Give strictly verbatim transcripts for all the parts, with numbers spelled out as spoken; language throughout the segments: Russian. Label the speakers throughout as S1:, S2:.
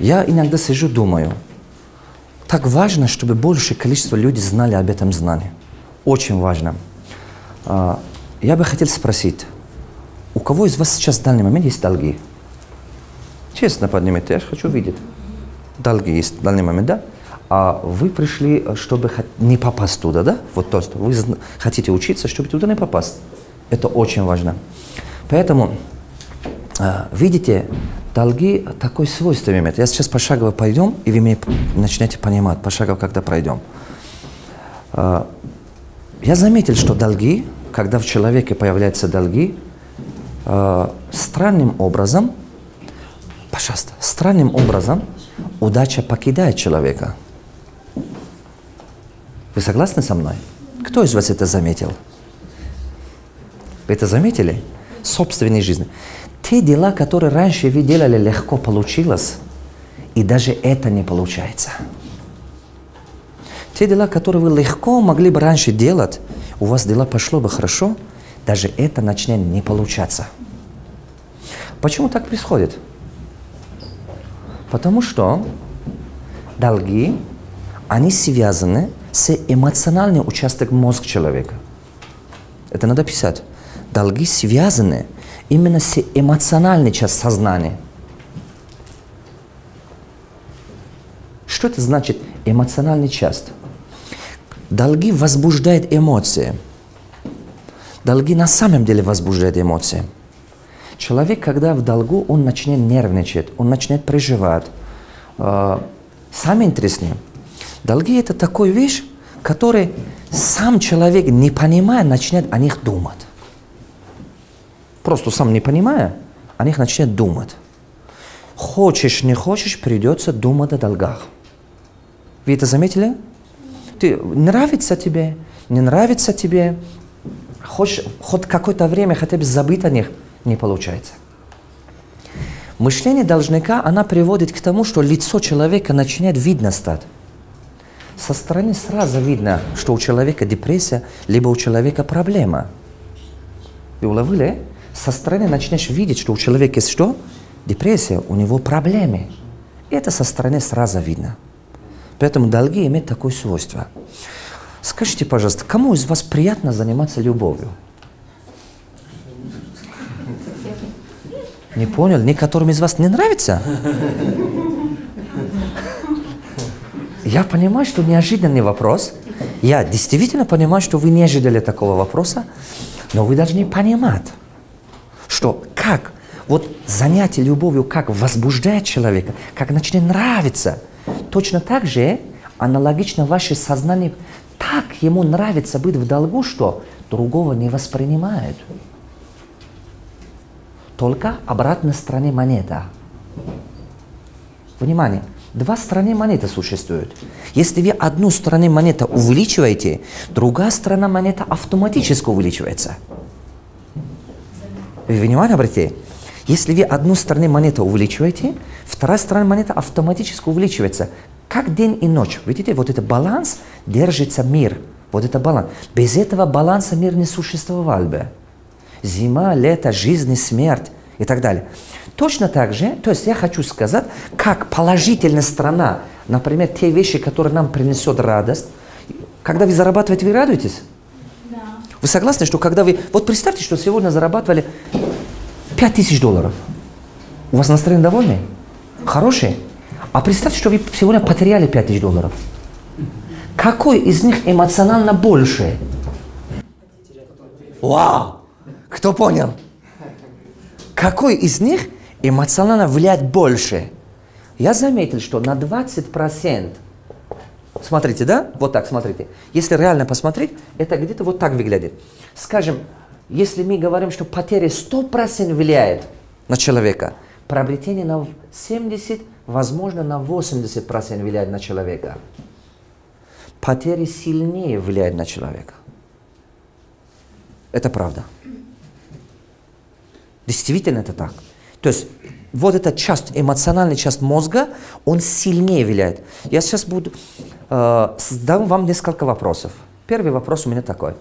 S1: Я иногда сижу, думаю, так важно, чтобы большее количество людей знали об этом знании. Очень важно. Я бы хотел спросить, у кого из вас сейчас в данный момент есть долги? Честно поднимите, я же хочу видеть. Долги есть в данный момент, да? А вы пришли, чтобы не попасть туда, да? Вот то, что вы хотите учиться, чтобы туда не попасть. Это очень важно. Поэтому, видите, долги такое свойство имеют. Я сейчас пошагово пойдем, и вы меня начнете понимать, пошагово когда пройдем. Я заметил, что долги, когда в человеке появляются долги, странным образом, пожалуйста, странным образом удача покидает человека. Вы согласны со мной? Кто из вас это заметил? Вы это заметили? В собственной жизни. Те дела, которые раньше вы делали, легко получилось, и даже это не получается. Те дела, которые вы легко могли бы раньше делать, у вас дела пошло бы хорошо, даже это начнет не получаться. Почему так происходит? Потому что долги, они связаны с эмоциональным участком мозга человека. Это надо писать. Долги связаны именно с эмоциональной частью сознания. Что это значит эмоциональная часть? Долги возбуждают эмоции. Долги на самом деле возбуждают эмоции. Человек, когда в долгу, он начнет нервничать, он начнет переживать. Самое интересное, долги – это такая вещь, которую сам человек, не понимая, начнет о них думать. Просто сам не понимая, о них начнет думать. Хочешь, не хочешь, придется думать о долгах. Вы это заметили? Ты, нравится тебе, не нравится тебе, хочешь хоть какое-то время хотя бы забыть о них, не получается. Мышление должника, она приводит к тому, что лицо человека начинает видно стать. Со стороны сразу видно, что у человека депрессия, либо у человека проблема. Вы уловили? Со стороны начнешь видеть, что у человека есть что? Депрессия, у него проблемы. И это со стороны сразу видно. Поэтому долги имеют такое свойство. Скажите, пожалуйста, кому из вас приятно заниматься любовью? Не понял? Некоторым из вас не нравится? Я понимаю, что неожиданный вопрос. Я действительно понимаю, что вы не ожидали такого вопроса. Но вы должны понимать, что как вот занятие любовью как возбуждает человека, как начнет нравиться. Точно так же аналогично ваше сознание так ему нравится быть в долгу, что другого не воспринимает. Только обратной стороне монета. Внимание, два стороны монеты существуют. Если вы одну сторону монеты увеличиваете, другая сторона монеты автоматически увеличивается. Вы внимание обратите? Если вы одну сторону монеты увеличиваете, вторая сторона монеты автоматически увеличивается. Как день и ночь. Видите, вот этот баланс держится мир. Вот это баланс. Без этого баланса мир не существовал бы. Зима, лето, жизнь, смерть и так далее. Точно так же, то есть я хочу сказать, как положительная сторона, например, те вещи, которые нам принесут радость. Когда вы зарабатываете, вы радуетесь? Да. Вы согласны, что когда вы... Вот представьте, что сегодня зарабатывали пять тысяч долларов. У вас настроение довольное? Хорошее? А представьте, что вы сегодня потеряли пять тысяч долларов. Какой из них эмоционально больше? Вау! Кто понял? Какой из них эмоционально влияет больше? Я заметил, что на двадцать процентов, смотрите, да? Вот так, смотрите. Если реально посмотреть, это где-то вот так выглядит. Скажем, если мы говорим, что потеря сто процентов влияет на человека, приобретение на семьдесят процентов, возможно, на восемьдесят процентов влияет на человека. Потери сильнее влияют на человека. Это правда. Действительно это так. То есть вот эта часть, эмоциональная часть мозга, он сильнее влияет. Я сейчас буду, э, задам вам несколько вопросов. Первый вопрос у меня такой.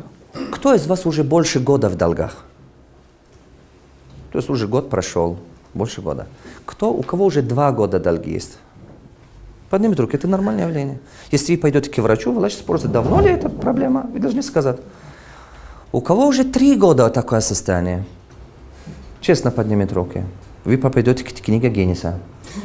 S1: Кто из вас уже больше года в долгах? То есть уже год прошел. Больше года. Кто, у кого уже два года долги есть? Поднимите руку, это нормальное явление. Если вы пойдете к врачу, врач спросит, давно ли это проблема, вы должны сказать. У кого уже три года такое состояние? Честно поднимите руки. Вы попадете к книге Геннеса.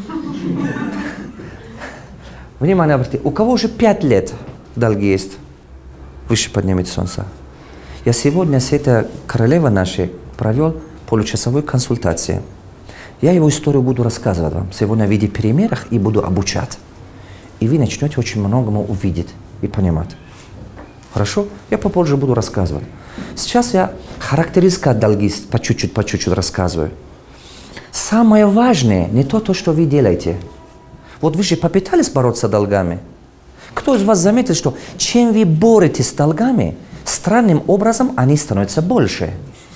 S1: Внимание обратите. У кого уже пять лет долги есть? Выше поднимите солнце. Я сегодня с этой королевой нашей провел получасовую консультацию. Я его историю буду рассказывать вам сегодня в виде примеров и буду обучать. И вы начнете очень многому увидеть и понимать. Хорошо? Я попозже буду рассказывать. Сейчас я характеристика долги по чуть-чуть, по чуть-чуть рассказываю. Самое важное не то, то, что вы делаете. Вот вы же попытались бороться с долгами. Кто из вас заметил, что чем вы боретесь с долгами, странным образом они становятся больше?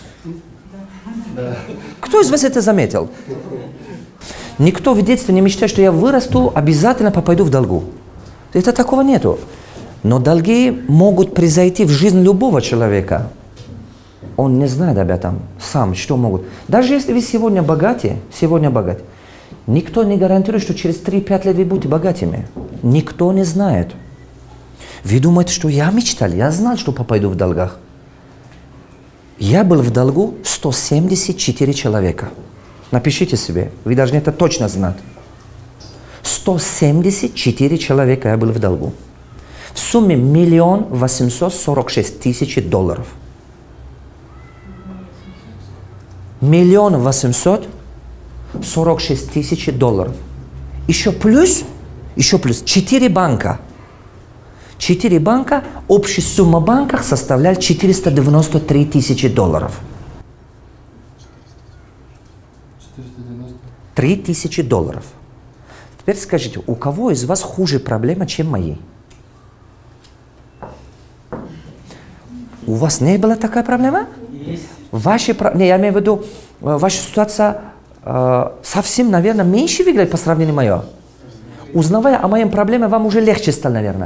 S1: Кто из вас это заметил? Никто в детстве не мечтает, что я вырасту, обязательно попаду в долгу. Это такого нету. Но долги могут произойти в жизнь любого человека. Он не знает об этом сам, что могут. Даже если вы сегодня богаты, сегодня богаты, никто не гарантирует, что через три-пять лет вы будете богатыми. Никто не знает. Вы думаете, что я мечтал, я знал, что попаду в долгах. Я был в долгу сто семьдесят четыре человека. Напишите себе, вы должны это точно знать. сто семьдесят четыре человека я был в долгу. В сумме миллион восемьсот сорок шесть тысяч долларов. Миллион восемьсот сорок шесть тысяч долларов. Еще плюс, еще плюс четыре банка. Четыре банка, общая сумма в банках составляет четыреста девяносто три тысячи долларов. Три тысячи долларов. Теперь скажите, у кого из вас хуже проблема, чем мои? У вас не была такая проблема?
S2: Есть.
S1: Ваши, не, я имею в виду, ваша ситуация э, совсем, наверное, меньше выглядит по сравнению с моей. Узнавая о моей проблеме, вам уже легче стало, наверное.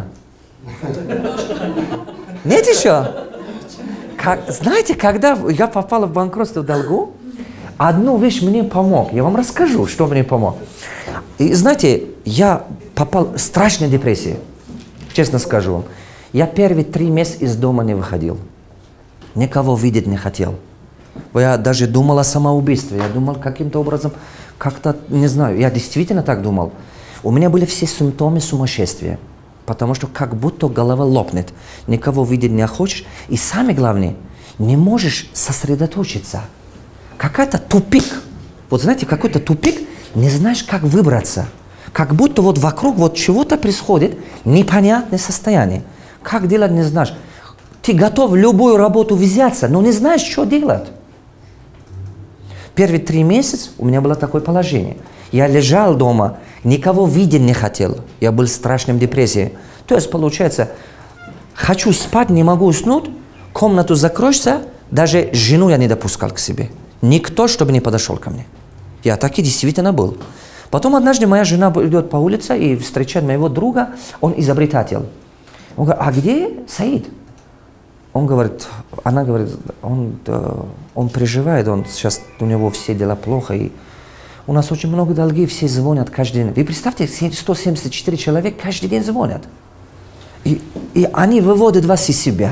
S1: Нет еще? Как, знаете, когда я попал в банкротство в долгу, одну вещь мне помог. Я вам расскажу, что мне помог. И знаете, я попал в страшную депрессию. Честно скажу вам. Я первые три месяца из дома не выходил. Никого видеть не хотел. Я даже думал о самоубийстве. Я думал каким-то образом, как-то, не знаю, я действительно так думал. У меня были все симптомы сумасшествия. Потому что как будто голова лопнет. Никого видеть не хочешь. И самое главное, не можешь сосредоточиться. Какой-то тупик. Вот знаете, какой-то тупик, не знаешь, как выбраться. Как будто вот вокруг вот чего-то происходит, непонятное состояние. Как делать, не знаешь. Ты готов в любую работу взяться, но не знаешь, что делать. Первые три месяца у меня было такое положение. Я лежал дома, никого видеть не хотел. Я был в страшной депрессии. То есть, получается, хочу спать, не могу уснуть, комнату закроешься, даже жену я не допускал к себе. Никто, чтобы не подошел ко мне. Я так и действительно был. Потом однажды моя жена идет по улице и встречает моего друга, он изобретатель. Он говорит, а где Саид? Он говорит, она говорит, он, он переживает, он сейчас, у него все дела плохо, и у нас очень много долгов, все звонят каждый день. Вы представьте, сто семьдесят четыре человека каждый день звонят. И, и они выводят вас из себя.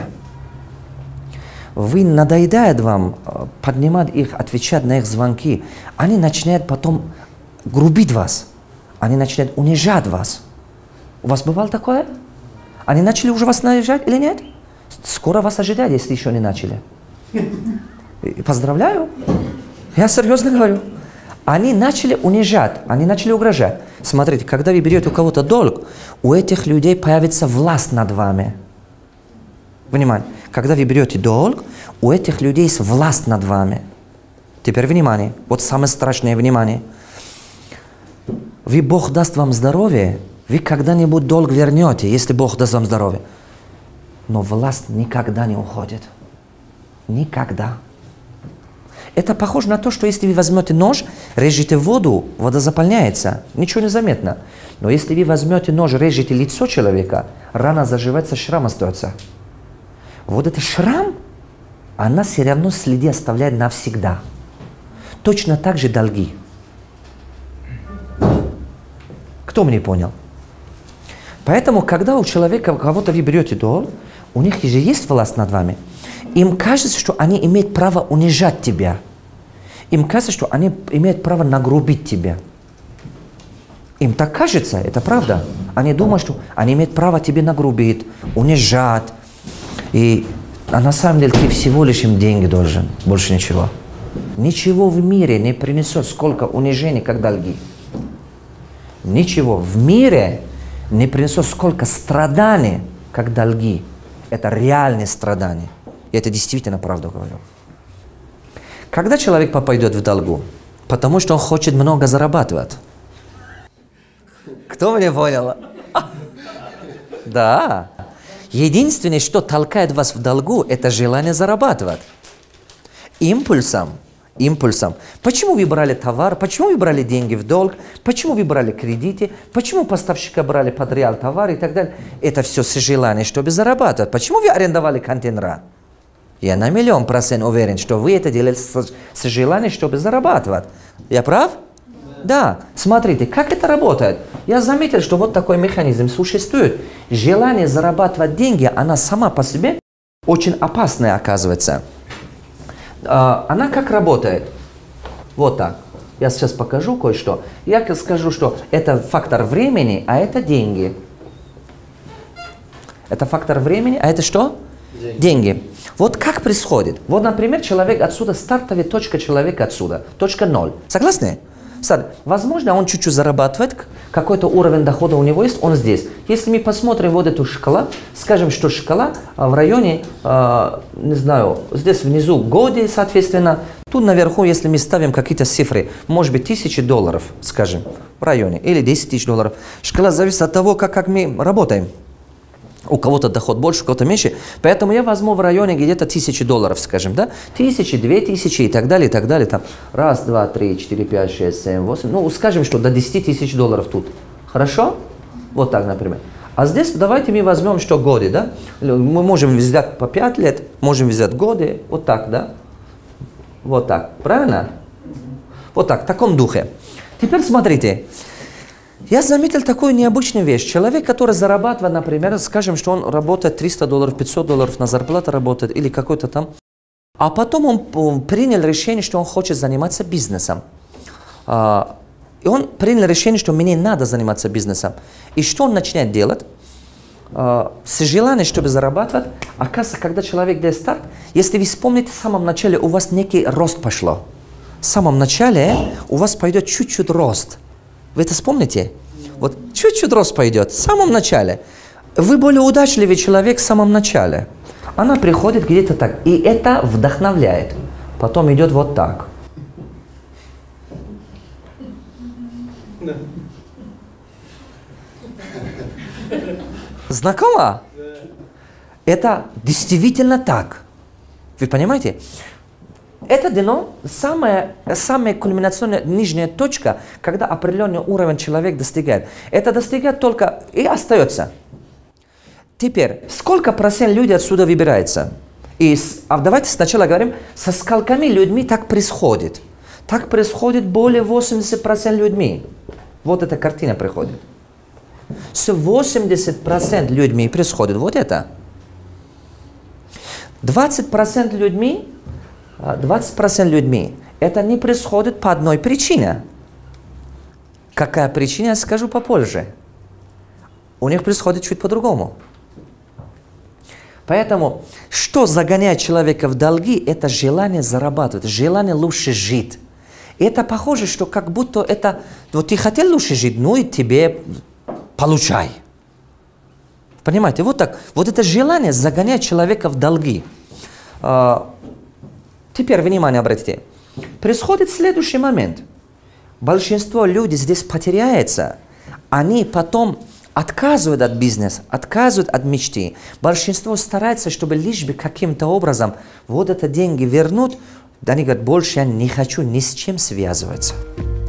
S1: Вы надоедает вам поднимать их, отвечать на их звонки. Они начинают потом грубить вас. Они начинают унижать вас. У вас бывало такое? Они начали уже вас наезжать или нет? Скоро вас ожидают, если еще не начали. Поздравляю. Я серьезно говорю. Они начали унижать, они начали угрожать. Смотрите, когда вы берете у кого-то долг, у этих людей появится власть над вами. Внимание. Когда вы берете долг, у этих людей есть власть над вами. Теперь внимание. Вот самое страшное внимание. Вы, Бог даст вам здоровье, вы когда-нибудь долг вернете, если Бог даст вам здоровье. Но власть никогда не уходит. Никогда. Это похоже на то, что если вы возьмете нож, режете воду, вода заполняется, ничего не заметно. Но если вы возьмете нож, режете лицо человека, рана заживается, шрам остается. Вот этот шрам, она все равно следы оставляет навсегда. Точно так же долги. Кто мне понял? Поэтому, когда у человека, кого-то вы берете долг, у них же есть власть над вами. Им кажется, что они имеют право унижать тебя. Им кажется, что они имеют право нагрубить тебя. Им так кажется, это правда. Они думают, что они имеют право тебе нагрубить, унижать. И, а на самом деле ты всего лишь им деньги должен, больше ничего. Ничего в мире не принесет сколько унижений, как долги. Ничего в мире не принесет сколько страданий, как долги. Это реальные страдания. Я это действительно правду говорю. Когда человек попадет в долгу? Потому что он хочет много зарабатывать. Кто меня понял? Да. Единственное, что толкает вас в долгу, это желание зарабатывать. Импульсом. Импульсом. Почему вы брали товар? Почему вы брали деньги в долг? Почему вы брали кредиты? Почему поставщика брали под реал товар и так далее? Это все с желанием, чтобы зарабатывать. Почему вы арендовали контейнера? Я на миллион процент уверен, что вы это делали с, с желанием, чтобы зарабатывать. Я прав? Да. Смотрите, как это работает. Я заметил, что вот такой механизм существует. Желание зарабатывать деньги, она сама по себе очень опасная оказывается. Она как работает? Вот так. Я сейчас покажу кое-что. Я скажу, что это фактор времени, а это деньги. Это фактор времени, а это что? Деньги. Деньги. Вот как происходит? Вот, например, человек отсюда, стартовая точка человека отсюда, точка ноль. Согласны? Возможно, он чуть-чуть зарабатывает, какой-то уровень дохода у него есть, он здесь. Если мы посмотрим вот эту шкалу, скажем, что шкала в районе, э, не знаю, здесь внизу годы, соответственно, тут наверху, если мы ставим какие-то цифры, может быть, тысячи долларов, скажем, в районе, или десять тысяч долларов. Шкала зависит от того, как, как мы работаем. У кого-то доход больше, у кого-то меньше. Поэтому я возьму в районе где-то тысячи долларов, скажем, да? Тысячи, две тысячи и так далее, и так далее. Там раз, два, три, четыре, пять, шесть, семь, восемь. Ну, скажем, что до десяти тысяч долларов тут. Хорошо? Вот так, например. А здесь давайте мы возьмем, что годы, да? Мы можем взять по пять лет, можем взять годы. Вот так, да? Вот так. Правильно? Вот так, в таком духе. Теперь смотрите. Я заметил такую необычную вещь. Человек, который зарабатывает, например, скажем, что он работает триста долларов, пятьсот долларов на зарплату работает или какой-то там, а потом он, он принял решение, что он хочет заниматься бизнесом. А, и он принял решение, что мне надо заниматься бизнесом. И что он начинает делать? А, с желанием, чтобы зарабатывать, оказывается, когда человек делает старт, если вы вспомните, в самом начале у вас некий рост пошло. В самом начале у вас пойдет чуть-чуть рост. Вы это вспомните? Вот чуть-чуть рост пойдет в самом начале. Вы более удачливый человек в самом начале. Она приходит где-то так. И это вдохновляет. Потом идет вот так. Знакомо? Это действительно так. Вы понимаете? Это дно самая, самая кульминационная нижняя точка, когда определенный уровень человек достигает. Это достигает только и остается. Теперь, сколько процент людей отсюда выбирается? И, а давайте сначала говорим, со сколькими людьми так происходит. Так происходит более восьмидесяти процентов людьми. Вот эта картина приходит. С восьмидесятью процентами людьми происходит вот это. двадцать процентов людьми двадцать процентов людьми, это не происходит по одной причине. Какая причина, я скажу попозже. У них происходит чуть по-другому. Поэтому, что загоняет человека в долги, это желание зарабатывать, желание лучше жить. И это похоже, что как будто это, вот ты хотел лучше жить, ну и тебе получай. Понимаете, вот так, вот это желание загоняет человека в долги. Теперь, внимание обратите. Происходит следующий момент. Большинство людей здесь потеряется. Они потом отказывают от бизнеса, отказывают от мечты. Большинство старается, чтобы лишь бы каким-то образом вот это деньги вернуть. Они говорят, больше я не хочу ни с чем связываться.